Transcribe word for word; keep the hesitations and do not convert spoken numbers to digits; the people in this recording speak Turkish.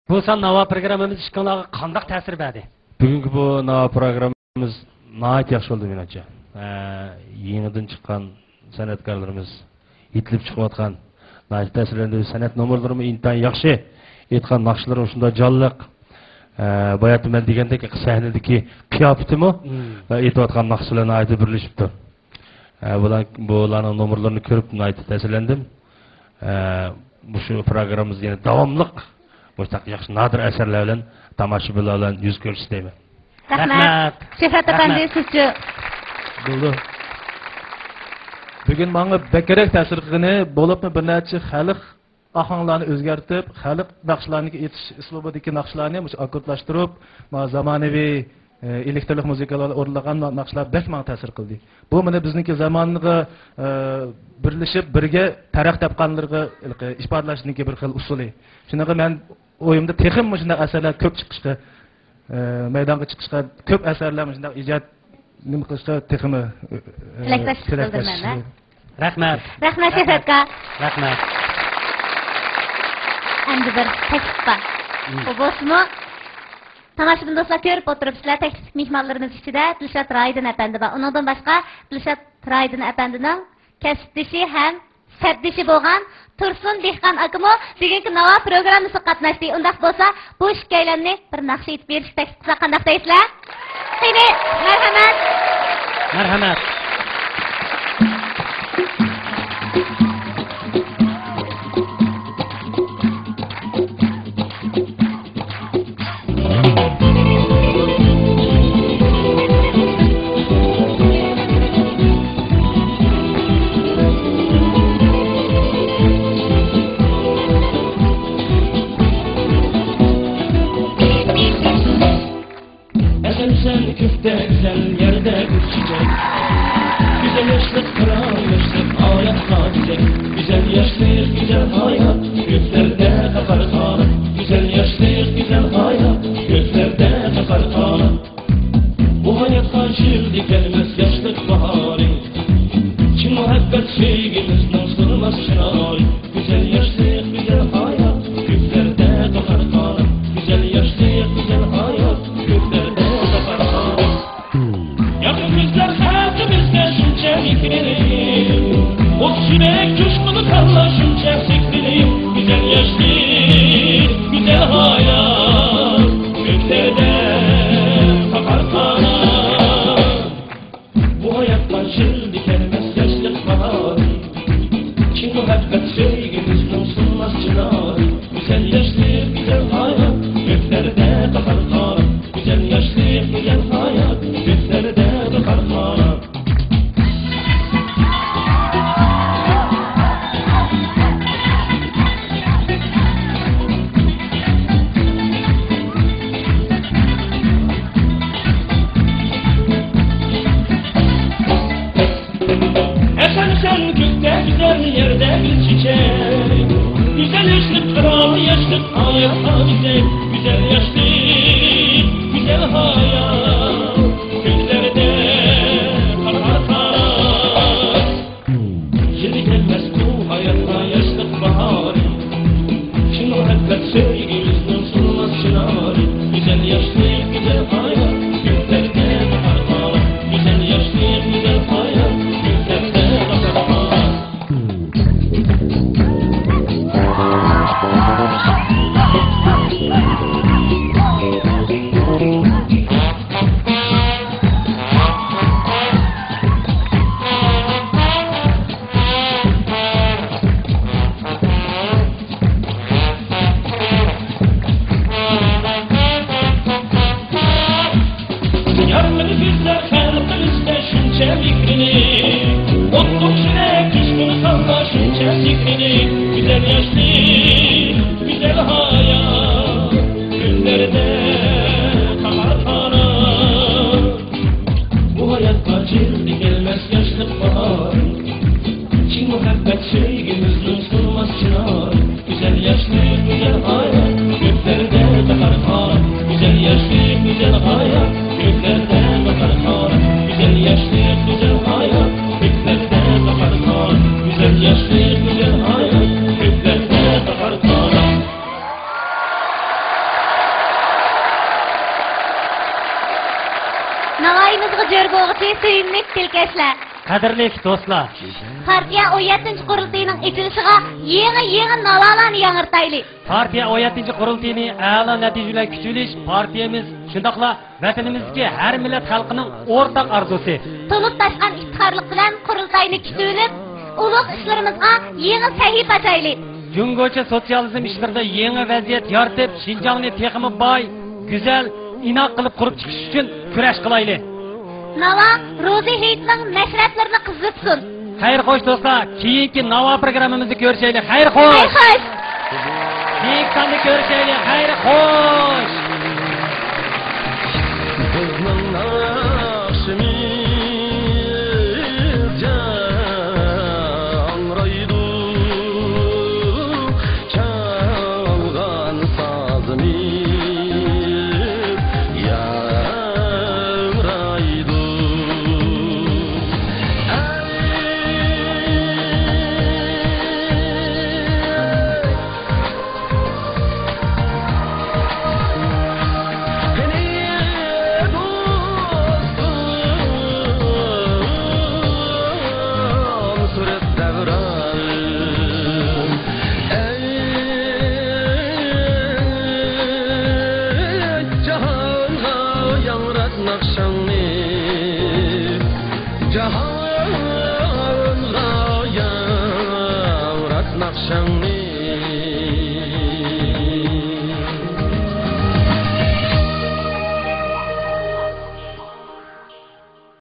Bu son nava programımız işkanlığa kandak tesir verdi. Bugünkü bu nava programımız nahit yaxşı oldu menimce. Ee, Yenidən çıkan sanatkarlarımız itilip çıkıyotgan nahit tesirlendiği sanat numaralarımı intayin yaxşı etken nakşıları şunda canlıq ee, bayatı ben degendeki sahnedeki kıyafetimi hmm. etiyotgan nakşılarına ait birleşipti. Ee, bulan, bulanın numaralarını körüp nahit tesirlendim. Ee, bu şu programımız yine davamlıq bu yaxşı nadir eserler bilen tomoshabinlar bilan yuz ko'rsataymi. Rahmat. Şöhrat efendi sizce bo'ldi. Bugun menga bekerek ta'sir qilgani bo'libmi bir necha xalq ahanglarni o'zgartirib, xalq naqshlarni etish uslubidagi naqshlarni akkordlashtirib, zamonaviy elektronik muzikalar o'rnagan naqshlar bek menga ta'sir qildi. Bu meni bizniki zamonga birlashib, birga taraq topganlarga ifodalashning bir xil usuli. Shunaqa men o'yimda texim shunday asarlar ko'p chiqishga maydonga chiqishga ko'p asarlar shunday ijod nima qilishga teximi tilakdosh qildirman. Rahmat. Rahmat Şöhratga. Rahmat. Endi bir teklif bor. Bu bo'lsa tomoshabin do'stlar ko'rib o'tiribsizlar, teklif mehmonlarimiz ichida Dilshod Raydin apandi bor. Undan boshqa Dilshod Raydin apandining kasbdoshi ham sabdishi bo'lgan Tursun Dehqon akamo bugungi navo programmasiga qatnashdi. Undaq bo'lsa, bu ikkalanni bir naqsh etib berish taklif qilsa qanday deysizlar? Qani, marhamat. Marhamat. Küfte güzel yerde bir çiçek, güzel yaşlık kral yaşlık hayat hadisek, güzel yaşlık güzel hayat göklerde kakar kanat, güzel yaşlık güzel hayat göklerde kakar kanat. Bu hayat karşılığı gelmez yaşlık baharı, kim muhabbet sevgimizden sırmaz çınarı, güzel yaşlık güzel hayat göklerde kakar kanat, güzel yaşlık güzel hayat göklerde kakar kanat. Yakınızlar hayatımızda şunca yıkılıyım, o sürek coşkunu kalla şunca sektiriyim. Güzel yaşlık, güzel hayat göklerde kakar kanat. Bu hayat karşılığı gelmez yaşlık baharı, kim muhabbet sevgimizden sınmaz çınarı. Güzel yaşlık güzel hayat göklerde kakar kanat, güzel yaşlık güzel hayat göklerde kakar kanat. Esen sen gökte güzel yerde bir çiçek, güzel yaşlık kral yaşlık hayat hadisek, güzel yaşlık güzel hayat göklerde kakar kanat. Şimdi gelmez bu hayatta yaşlık baharı, kim muhabbet sevgimizden sınmaz çınarı. Güzel yaşlık güzel hayat göklerde kakar kanat, güzel yaşlık güzel hayat göklerde kakar kanat. Thank you. Navoiyimizga jo'r bo'lg'uchi suyimlik tilkashlar. Qadrli do'stlar, Partiya o'n yettinchi qurultayining ichilishiga yangi-yangi navolarni yangirtayli. partiya o'n yettinchi qurultayini a'lo natijalar kuchilish partiyamiz shundoqla vatanimizdagi har millat xalqining o'rtaq orzusi. To'lib tashqan iftiqorlik bilan qurultayni kutib, ulug' ishlarimizga yangi sahifa ochayli. Jungocha sotsializm ishlarida yangi vaziyat yaratib, Xinjiangni texmi boy, go'zal, inoq qilib qurib chiqish uchun kurash qilaylik. Navo Ro'zi Hayitning nasratlarini qizitsin. Xayr xo'sh do'stlar, keyingi Navo programmamizni ko'rishaylik. Xayr xo'sh. Xayr xo'sh. Keyingi sonda ko'rishaylik. Xayr xo'sh. Bizning naqshimiz jangraydu, çalgan sazimiz